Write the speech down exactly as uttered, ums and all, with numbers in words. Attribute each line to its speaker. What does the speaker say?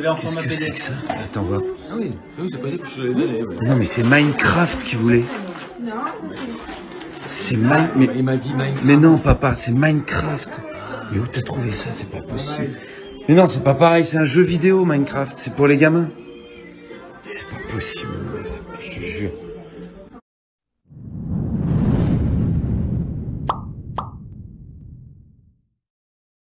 Speaker 1: voulait en format P D F.
Speaker 2: Qu'est-ce que c'est que ça? Attends, voir.
Speaker 3: Ah oui, oui c'est possible que je l'ai donné. Ouais.
Speaker 2: Non, mais c'est Minecraft qui voulait. C'est Minecraft. Mais...
Speaker 3: Il m'a dit Minecraft.
Speaker 2: mais non, papa, c'est Minecraft. Mais où t'as trouvé ça? C'est pas possible. Mais non, c'est pas pareil, c'est un jeu vidéo, Minecraft. C'est pour les gamins. C'est pas possible, je te jure.